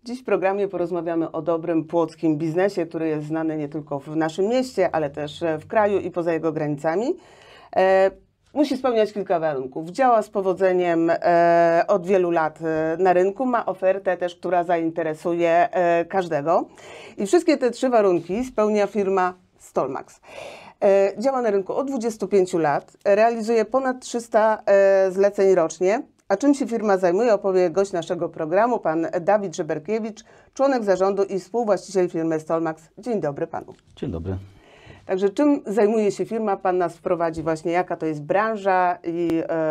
Dziś w programie porozmawiamy o dobrym płockim biznesie, który jest znany nie tylko w naszym mieście, ale też w kraju i poza jego granicami. Musi spełniać kilka warunków. Działa z powodzeniem od wielu lat na rynku, ma ofertę też, która zainteresuje każdego. I wszystkie te trzy warunki spełnia firma Stolmax. Działa na rynku od 25 lat, realizuje ponad 300 zleceń rocznie. A czym się firma zajmuje, opowie gość naszego programu, pan Dawid Żeberkiewicz, członek zarządu i współwłaściciel firmy Stolmax. Dzień dobry panu. Dzień dobry. Także czym zajmuje się firma? Pan nas wprowadzi właśnie, jaka to jest branża i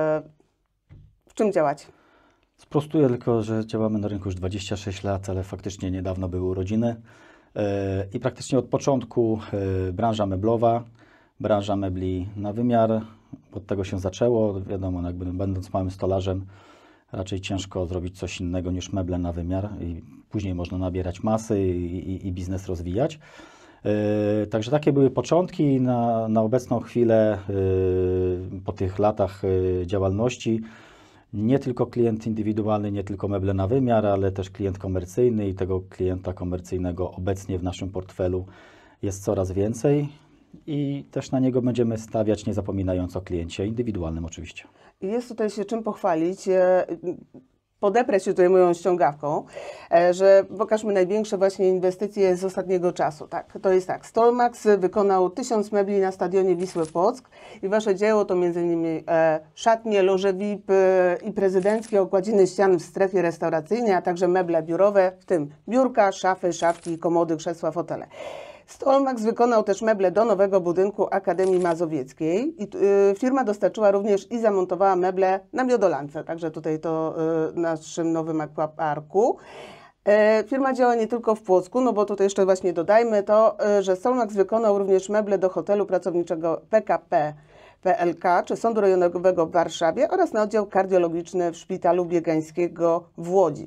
w czym działacie? Sprostuję tylko, że działamy na rynku już 26 lat, ale faktycznie niedawno były urodziny i praktycznie od początku branża meblowa, branża mebli na wymiar. Od tego się zaczęło. Wiadomo, jakby będąc małym stolarzem, raczej ciężko zrobić coś innego niż meble na wymiar i później można nabierać masy i biznes rozwijać. Także takie były początki. Na obecną chwilę, po tych latach działalności, nie tylko klient indywidualny, nie tylko meble na wymiar, ale też klient komercyjny i tego klienta komercyjnego obecnie w naszym portfelu jest coraz więcej. I też na niego będziemy stawiać, nie zapominając o kliencie indywidualnym oczywiście. Jest tutaj się czym pochwalić. Podeprę się tutaj moją ściągawką, że pokażmy największe właśnie inwestycje z ostatniego czasu. Tak, to jest tak, Stolmax wykonał 1000 mebli na stadionie Wisły Płock i wasze dzieło to m.in. szatnie, loże VIP i prezydenckie, okładziny ścian w strefie restauracyjnej, a także meble biurowe, w tym biurka, szafy, szafki, komody, krzesła, fotele. Stolmax wykonał też meble do nowego budynku Akademii Mazowieckiej i firma dostarczyła również i zamontowała meble na Miodolance, także tutaj to naszym nowym aquaparku. Firma działa nie tylko w Płocku, no bo tutaj jeszcze właśnie dodajmy to, że Stolmax wykonał również meble do hotelu pracowniczego PKP PLK czy Sądu Rejonowego w Warszawie oraz na oddział kardiologiczny w Szpitalu Biegańskiego w Łodzi.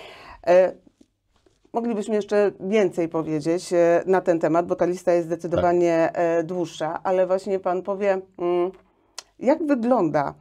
Moglibyśmy jeszcze więcej powiedzieć na ten temat, bo ta lista jest zdecydowanie dłuższa, ale właśnie pan powie, jak wygląda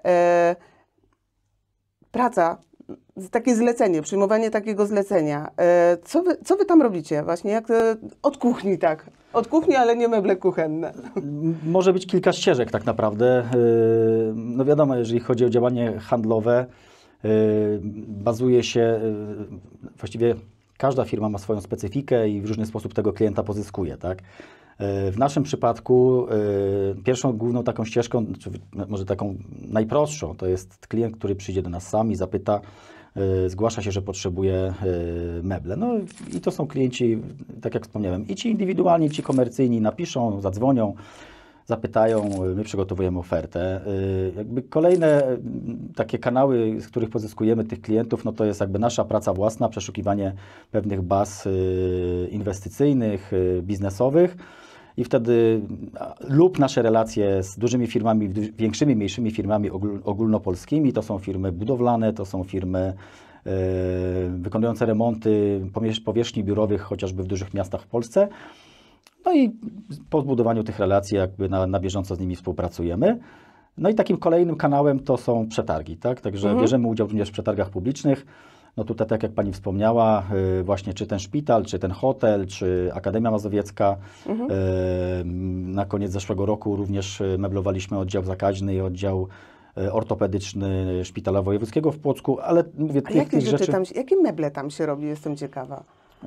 praca, takie zlecenie, przyjmowanie takiego zlecenia. Co wy tam robicie właśnie? Jak, od kuchni, tak. Od kuchni, ale nie meble kuchenne. Może być kilka ścieżek tak naprawdę. No wiadomo, jeżeli chodzi o działanie handlowe, bazuje się właściwie każda firma ma swoją specyfikę i w różny sposób tego klienta pozyskuje, tak? W naszym przypadku pierwszą główną taką ścieżką, czy może taką najprostszą, to jest klient, który przyjdzie do nas sam i zapyta, zgłasza się, że potrzebuje meble. No i to są klienci, tak jak wspomniałem, i ci indywidualni, i ci komercyjni napiszą, zadzwonią, zapytają, my przygotowujemy ofertę. Jakby kolejne takie kanały, z których pozyskujemy tych klientów, no to jest jakby nasza praca własna, przeszukiwanie pewnych baz inwestycyjnych, biznesowych i wtedy lub nasze relacje z dużymi firmami, większymi, mniejszymi firmami ogólnopolskimi, to są firmy budowlane, to są firmy wykonujące remonty powierzchni biurowych, chociażby w dużych miastach w Polsce. No i po zbudowaniu tych relacji jakby na bieżąco z nimi współpracujemy. No i takim kolejnym kanałem to są przetargi, tak? Także bierzemy udział również w przetargach publicznych. No tutaj, tak jak pani wspomniała, właśnie czy ten szpital, czy ten hotel, czy Akademia Mazowiecka. Na koniec zeszłego roku również meblowaliśmy oddział zakaźny i oddział ortopedyczny Szpitala Wojewódzkiego w Płocku, ale mówię, tych rzeczy tam, jakie meble tam się robi? Jestem ciekawa.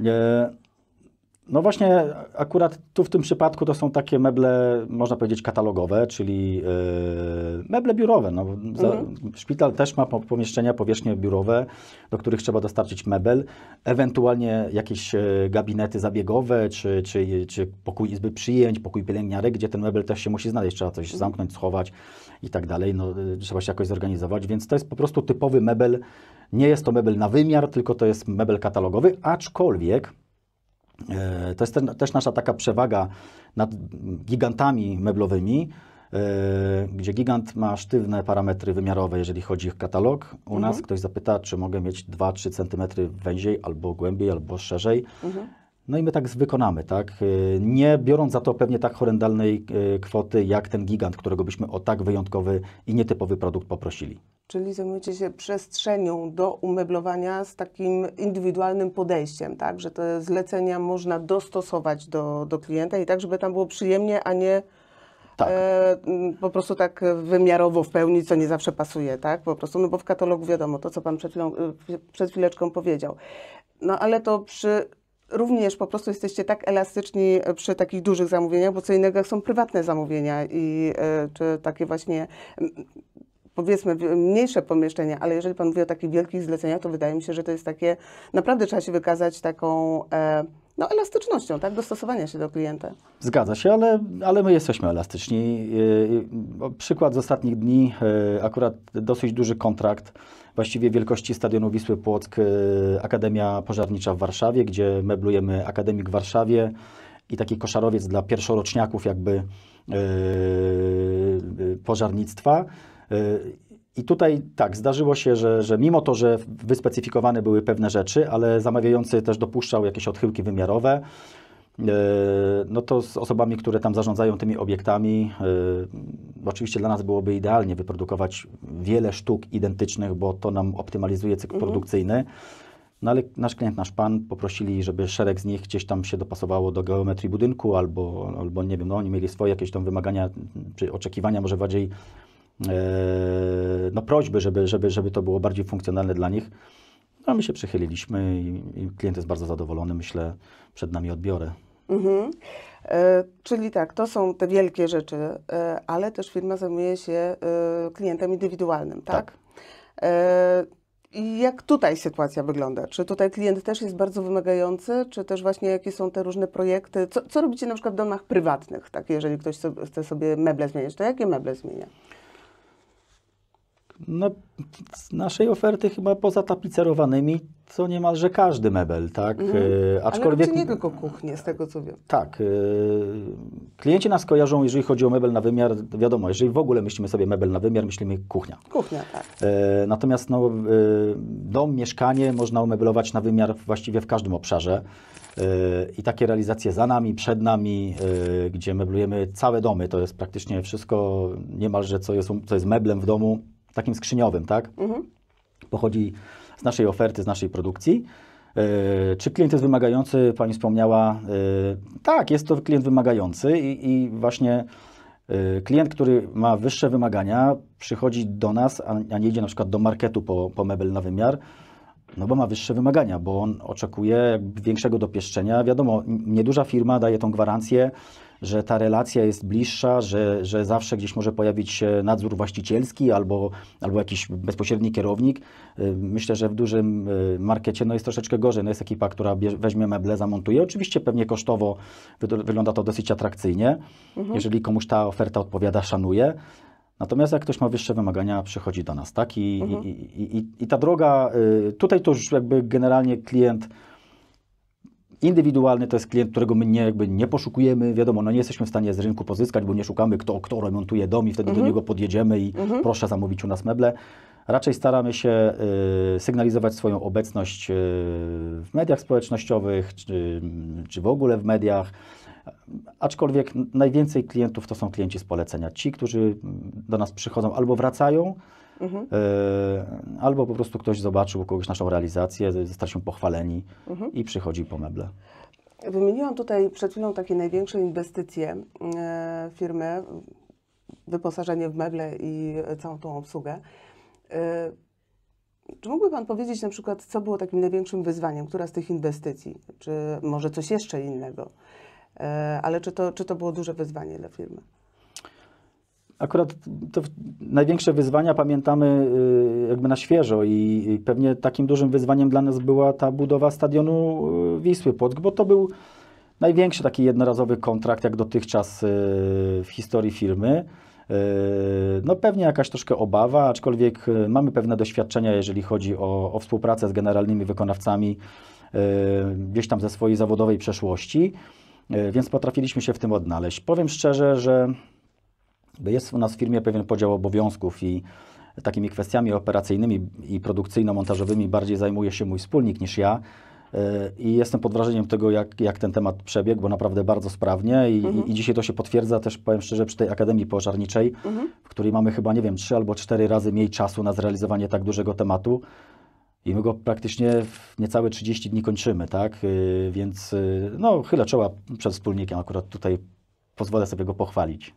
No właśnie akurat tu w tym przypadku to są takie meble, można powiedzieć, katalogowe, czyli meble biurowe. No, szpital też ma pomieszczenia, powierzchnie biurowe, do których trzeba dostarczyć mebel, ewentualnie jakieś gabinety zabiegowe, czy pokój izby przyjęć, pokój pielęgniarek, gdzie ten mebel też się musi znaleźć, trzeba coś zamknąć, schować i tak dalej, no, trzeba się jakoś zorganizować, więc to jest po prostu typowy mebel, nie jest to mebel na wymiar, tylko to jest mebel katalogowy, aczkolwiek to jest też nasza taka przewaga nad gigantami meblowymi, gdzie gigant ma sztywne parametry wymiarowe, jeżeli chodzi o katalog. U nas ktoś zapyta, czy mogę mieć 2-3 cm węziej, albo głębiej, albo szerzej. No i my tak wykonamy, tak? Nie biorąc za to pewnie tak horrendalnej kwoty, jak ten gigant, którego byśmy o tak wyjątkowy i nietypowy produkt poprosili. Czyli zajmujecie się przestrzenią do umeblowania z takim indywidualnym podejściem, tak? Że te zlecenia można dostosować do klienta i tak, żeby tam było przyjemnie, a nie Tak. po prostu tak wymiarowo w pełni, co nie zawsze pasuje, tak? Po prostu, no bo w katalogu wiadomo, to co Pan przed chwileczką powiedział. No ale to również po prostu jesteście tak elastyczni przy takich dużych zamówieniach, bo co innego jak są prywatne zamówienia i czy takie właśnie powiedzmy mniejsze pomieszczenia, ale jeżeli Pan mówi o takich wielkich zleceniach, to wydaje mi się, że to jest takie, naprawdę trzeba się wykazać taką no, elastycznością, tak, dostosowania się do klienta. Zgadza się, ale my jesteśmy elastyczni. Przykład z ostatnich dni, akurat dosyć duży kontrakt, właściwie wielkości stadionu Wisły Płock, Akademia Pożarnicza w Warszawie, gdzie meblujemy Akademik w Warszawie i taki koszarowiec dla pierwszoroczniaków jakby pożarnictwa. I tutaj tak, zdarzyło się, że mimo to, że wyspecyfikowane były pewne rzeczy, ale zamawiający też dopuszczał jakieś odchyłki wymiarowe, no to z osobami, które tam zarządzają tymi obiektami, oczywiście dla nas byłoby idealnie wyprodukować wiele sztuk identycznych, bo to nam optymalizuje cykl produkcyjny. No ale nasz klient, nasz pan poprosili, żeby szereg z nich gdzieś tam się dopasowało do geometrii budynku albo nie wiem, no oni mieli swoje jakieś tam wymagania czy oczekiwania, może bardziej no prośby, żeby to było bardziej funkcjonalne dla nich. No my się przychyliliśmy i klient jest bardzo zadowolony, myślę, przed nami odbiorę. Czyli tak, to są te wielkie rzeczy, ale też firma zajmuje się klientem indywidualnym, tak? I jak tutaj sytuacja wygląda? Czy tutaj klient też jest bardzo wymagający, czy też właśnie jakie są te różne projekty? Co robicie na przykład w domach prywatnych, tak? Jeżeli ktoś chce sobie meble zmieniać, to jakie meble zmienia? No, z naszej oferty chyba poza tapicerowanymi to niemalże każdy mebel, tak? Aczkolwiek... Ale nie tylko kuchnie, z tego co wiem. Tak. Klienci nas kojarzą, jeżeli chodzi o mebel na wymiar, wiadomo, jeżeli w ogóle myślimy sobie mebel na wymiar, myślimy kuchnia. Kuchnia, tak. Natomiast no, dom, mieszkanie można umeblować na wymiar właściwie w każdym obszarze. I takie realizacje za nami, przed nami, gdzie meblujemy całe domy, to jest praktycznie wszystko niemalże, co jest meblem w domu, takim skrzyniowym, tak? Pochodzi z naszej oferty, z naszej produkcji. Czy klient jest wymagający? Pani wspomniała. Tak, jest to klient wymagający i właśnie klient, który ma wyższe wymagania, przychodzi do nas, a nie idzie na przykład do marketu po mebel na wymiar, no bo ma wyższe wymagania, bo on oczekuje jakby większego dopieszczenia. Wiadomo, nieduża firma daje tą gwarancję, że ta relacja jest bliższa, że zawsze gdzieś może pojawić się nadzór właścicielski albo jakiś bezpośredni kierownik. Myślę, że w dużym markecie no jest troszeczkę gorzej. No jest ekipa, która weźmie meble, zamontuje. Oczywiście pewnie kosztowo wygląda to dosyć atrakcyjnie, jeżeli komuś ta oferta odpowiada, szanuje. Natomiast jak ktoś ma wyższe wymagania, przychodzi do nas, tak? I ta droga, tutaj to już jakby generalnie klient indywidualny to jest klient, którego my nie poszukujemy. Wiadomo, no nie jesteśmy w stanie z rynku pozyskać, bo nie szukamy, kto remontuje dom i wtedy do niego podjedziemy i proszę zamówić u nas meble. Raczej staramy się sygnalizować swoją obecność w mediach społecznościowych, czy w ogóle w mediach. Aczkolwiek najwięcej klientów to są klienci z polecenia. Ci, którzy do nas przychodzą albo wracają, albo po prostu ktoś zobaczył u kogoś naszą realizację, zostali się pochwaleni i przychodzi po meble. Wymieniłam tutaj przed chwilą takie największe inwestycje firmy, wyposażenie w meble i całą tą obsługę. Czy mógłby Pan powiedzieć na przykład, co było takim największym wyzwaniem, która z tych inwestycji, czy może coś jeszcze innego, ale czy to było duże wyzwanie dla firmy? Akurat to największe wyzwania pamiętamy jakby na świeżo i pewnie takim dużym wyzwaniem dla nas była ta budowa stadionu Wisły Płock, bo to był największy taki jednorazowy kontrakt jak dotychczas w historii firmy. No pewnie jakaś troszkę obawa, aczkolwiek mamy pewne doświadczenia, jeżeli chodzi o współpracę z generalnymi wykonawcami gdzieś tam ze swojej zawodowej przeszłości, więc potrafiliśmy się w tym odnaleźć. Powiem szczerze, że jest u nas w firmie pewien podział obowiązków i takimi kwestiami operacyjnymi i produkcyjno-montażowymi bardziej zajmuje się mój wspólnik niż ja. I jestem pod wrażeniem tego, jak ten temat przebiegł, bo naprawdę bardzo sprawnie i dzisiaj to się potwierdza też, powiem szczerze, przy tej Akademii Pożarniczej, w której mamy chyba, nie wiem, 3 albo 4 razy mniej czasu na zrealizowanie tak dużego tematu i my go praktycznie w niecałe 30 dni kończymy, tak? Więc no, chylę czoła przed wspólnikiem, akurat tutaj pozwolę sobie go pochwalić.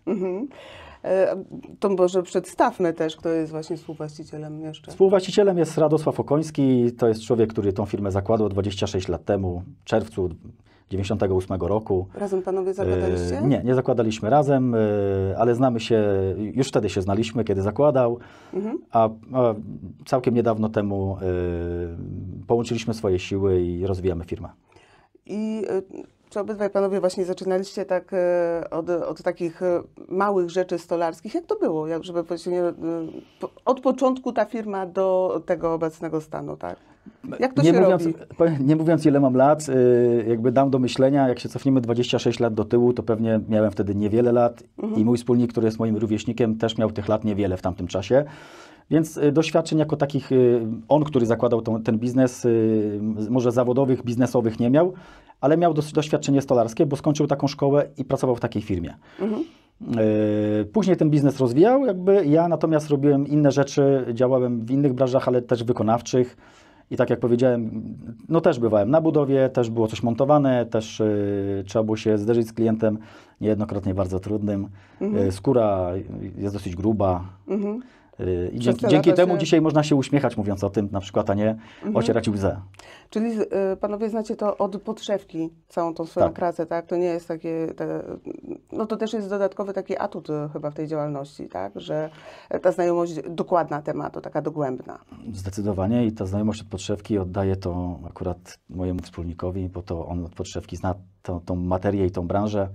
To może przedstawmy też, kto jest właśnie współwłaścicielem jeszcze. Współwłaścicielem jest Radosław Okoński, to jest człowiek, który tą firmę zakładał 26 lat temu, w czerwcu 98 roku. Razem panowie zakładaliście? Nie zakładaliśmy razem, ale znamy się, już wtedy się znaliśmy, kiedy zakładał, a całkiem niedawno temu połączyliśmy swoje siły i rozwijamy firmę. I czy obydwaj panowie właśnie zaczynaliście tak od takich małych rzeczy stolarskich? Jak to było? Jak, żeby właśnie od początku ta firma do tego obecnego stanu, tak? Jak to się robi? Nie mówiąc ile mam lat, jakby dam do myślenia, jak się cofniemy 26 lat do tyłu, to pewnie miałem wtedy niewiele lat i mój wspólnik, który jest moim rówieśnikiem, też miał tych lat niewiele w tamtym czasie. Więc doświadczeń jako takich, on, który zakładał ten biznes, może zawodowych, biznesowych nie miał, ale miał doświadczenie stolarskie, bo skończył taką szkołę i pracował w takiej firmie. Później ten biznes rozwijał, jakby ja natomiast robiłem inne rzeczy, działałem w innych branżach, ale też wykonawczych. I tak jak powiedziałem, no też bywałem na budowie, też było coś montowane, też trzeba było się zderzyć z klientem, niejednokrotnie bardzo trudnym. Skóra jest dosyć gruba. I dzięki temu dzisiaj można się uśmiechać, mówiąc o tym na przykład, a nie ocierać łzę. Czyli panowie znacie to od podszewki, całą tą swoją pracę, tak? To nie jest takie, no to też jest dodatkowy taki atut chyba w tej działalności, tak? Że ta znajomość dokładna tematu, taka dogłębna. Zdecydowanie i ta znajomość od podszewki oddaję to akurat mojemu wspólnikowi, bo to on od podszewki zna tą materię i tą branżę.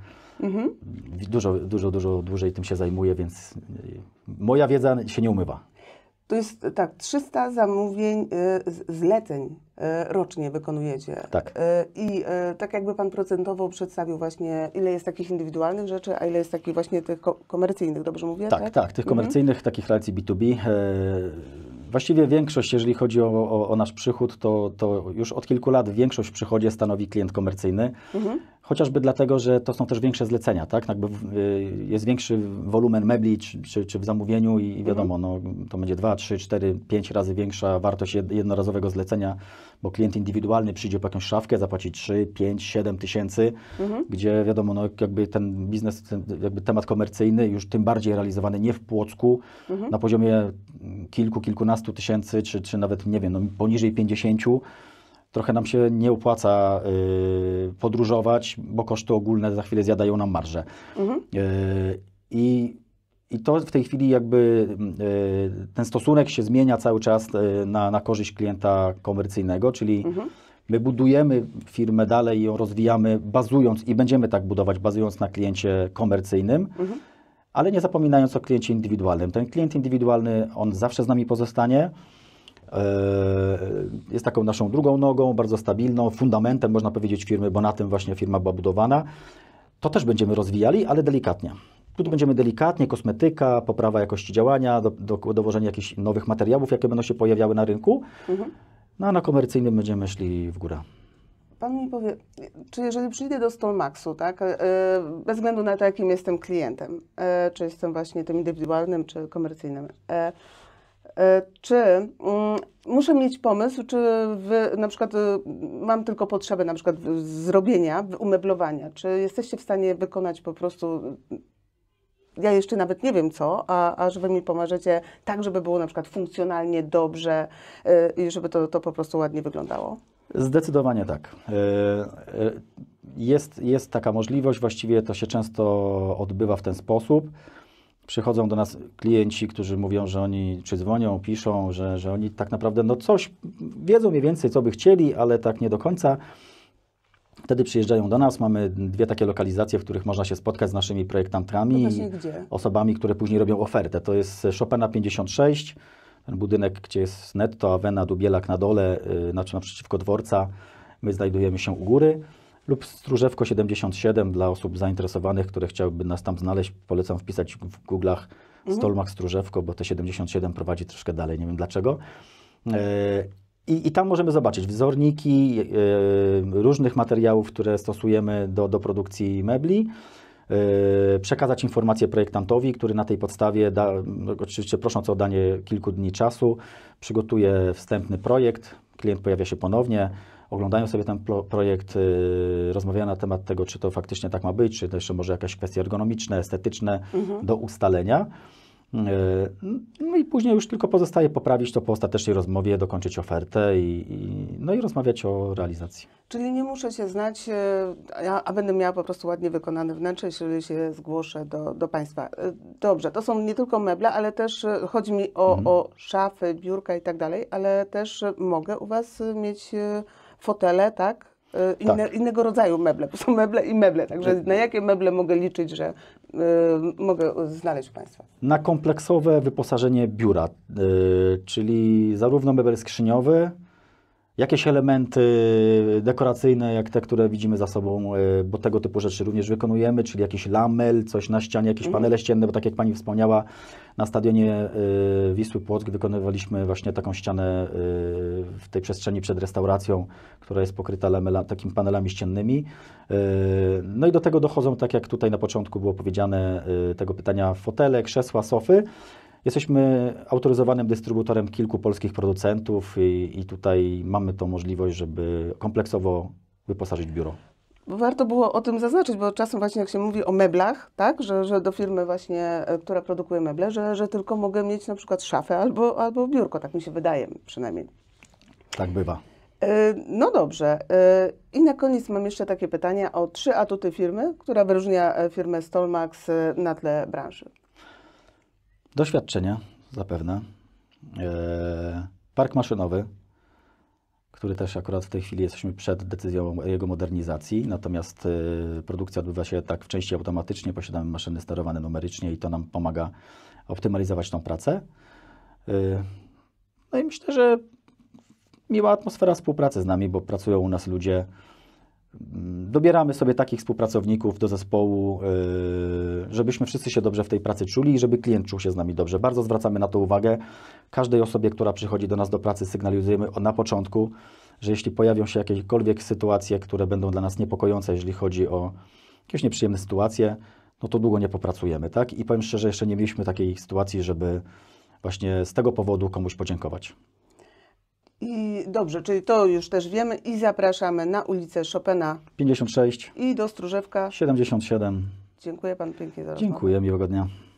Dużo dłużej tym się zajmuje, więc moja wiedza się nie umywa. To jest tak, 300 zamówień, zleceń rocznie wykonujecie. Tak. I tak jakby pan procentowo przedstawił właśnie, ile jest takich indywidualnych rzeczy, a ile jest takich właśnie tych komercyjnych, dobrze mówię? Tak, tych komercyjnych, takich relacji B2B. Właściwie większość, jeżeli chodzi o nasz przychód, to już od kilku lat większość w przychodzie stanowi klient komercyjny. Chociażby dlatego, że to są też większe zlecenia, tak? Jakby jest większy wolumen mebli czy w zamówieniu i wiadomo, no, to będzie 2, 3, 4, 5 razy większa wartość jednorazowego zlecenia, bo klient indywidualny przyjdzie po jakąś szafkę, zapłaci 3, 5, 7 tysięcy, gdzie wiadomo, no, jakby ten biznes, jakby temat komercyjny już tym bardziej realizowany nie w Płocku, na poziomie kilkunastu tysięcy, czy nawet, nie wiem, no, poniżej 50, trochę nam się nie opłaca podróżować, bo koszty ogólne za chwilę zjadają nam marżę. I to w tej chwili jakby ten stosunek się zmienia cały czas na korzyść klienta komercyjnego, czyli my budujemy firmę dalej i ją rozwijamy bazując i będziemy tak budować, bazując na kliencie komercyjnym, ale nie zapominając o kliencie indywidualnym. Ten klient indywidualny, on zawsze z nami pozostanie. Jest taką naszą drugą nogą, bardzo stabilną, fundamentem, można powiedzieć, firmy, bo na tym właśnie firma była budowana. To też będziemy rozwijali, ale delikatnie. Tu będziemy delikatnie, kosmetyka, poprawa jakości działania, dowożenie jakichś nowych materiałów, jakie będą się pojawiały na rynku. No a na komercyjnym będziemy szli w górę. Pan mi powie, czy jeżeli przyjdę do Stolmaxu, tak, bez względu na to, jakim jestem klientem, czy jestem właśnie tym indywidualnym, czy komercyjnym, czy muszę mieć pomysł, czy na przykład mam tylko potrzebę na przykład zrobienia, umeblowania, czy jesteście w stanie wykonać po prostu, ja jeszcze nawet nie wiem co, a że wy mi pomożecie tak, żeby było na przykład funkcjonalnie, dobrze i żeby to po prostu ładnie wyglądało? Zdecydowanie tak. Jest taka możliwość, właściwie to się często odbywa w ten sposób. Przychodzą do nas klienci, którzy mówią, że oni czy dzwonią, piszą, że oni tak naprawdę no coś wiedzą mniej więcej, co by chcieli, ale tak nie do końca. Wtedy przyjeżdżają do nas, mamy 2 takie lokalizacje, w których można się spotkać z naszymi projektantami, osobami, które później robią ofertę. To jest Chopina 56, ten budynek, gdzie jest Netto, Avena, Dubielak na dole, naprzeciwko dworca. My znajdujemy się u góry. Lub Stróżewko 77 dla osób zainteresowanych, które chciałyby nas tam znaleźć. Polecam wpisać w Google'ach Stolmax Stróżewko, bo te 77 prowadzi troszkę dalej, nie wiem dlaczego. I tam możemy zobaczyć wzorniki różnych materiałów, które stosujemy do produkcji mebli. Przekazać informację projektantowi, który na tej podstawie, oczywiście prosząc o danie kilku dni czasu, przygotuje wstępny projekt, klient pojawia się ponownie, oglądają sobie ten projekt, rozmawiają na temat tego, czy to faktycznie tak ma być, czy to jeszcze może jakieś kwestie ergonomiczne, estetyczne do ustalenia. No i później już tylko pozostaje poprawić to po ostatecznej rozmowie, dokończyć ofertę i rozmawiać o realizacji. Czyli nie muszę się znać, a będę miała po prostu ładnie wykonane wnętrze, jeżeli się zgłoszę do Państwa. Dobrze, to są nie tylko meble, ale też chodzi mi o szafy, biurka i tak dalej, ale też mogę u Was mieć fotele, tak? Innego rodzaju meble, bo są meble i meble, także na jakie meble mogę liczyć, że mogę znaleźć u Państwa? Na kompleksowe wyposażenie biura, czyli zarówno mebel skrzyniowy, jakieś elementy dekoracyjne, jak te, które widzimy za sobą, bo tego typu rzeczy również wykonujemy, czyli jakiś lamel, coś na ścianie, jakieś panele ścienne, bo tak jak Pani wspomniała, na stadionie Wisły Płock wykonywaliśmy właśnie taką ścianę w tej przestrzeni przed restauracją, która jest pokryta takimi panelami ściennymi. No i do tego dochodzą, tak jak tutaj na początku było powiedziane, tego pytania, fotele, krzesła, sofy. Jesteśmy autoryzowanym dystrybutorem kilku polskich producentów i tutaj mamy tą możliwość, żeby kompleksowo wyposażyć biuro. Warto było o tym zaznaczyć, bo czasem właśnie jak się mówi o meblach, tak, że do firmy właśnie, która produkuje meble, że tylko mogę mieć na przykład szafę albo biurko, tak mi się wydaje przynajmniej. Tak bywa. No dobrze. I na koniec mam jeszcze takie pytania o 3 atuty firmy, która wyróżnia firmę Stolmax na tle branży. Doświadczenie zapewne. Park maszynowy, który też akurat w tej chwili jesteśmy przed decyzją jego modernizacji, natomiast produkcja odbywa się tak w części automatycznie, posiadamy maszyny sterowane numerycznie i to nam pomaga optymalizować tą pracę. No i myślę, że miła atmosfera współpracy z nami, bo pracują u nas ludzie. Dobieramy sobie takich współpracowników do zespołu, żebyśmy wszyscy się dobrze w tej pracy czuli i żeby klient czuł się z nami dobrze. Bardzo zwracamy na to uwagę. Każdej osobie, która przychodzi do nas do pracy, sygnalizujemy na początku, że jeśli pojawią się jakiekolwiek sytuacje, które będą dla nas niepokojące, jeżeli chodzi o jakieś nieprzyjemne sytuacje, no to długo nie popracujemy, tak? I powiem szczerze, jeszcze nie mieliśmy takiej sytuacji, żeby właśnie z tego powodu komuś podziękować. I dobrze, czyli to już też wiemy i zapraszamy na ulicę Chopina 56 i do Stróżewka. 77. Dziękuję Panu pięknie za rozmowę. Dziękuję, miłego dnia.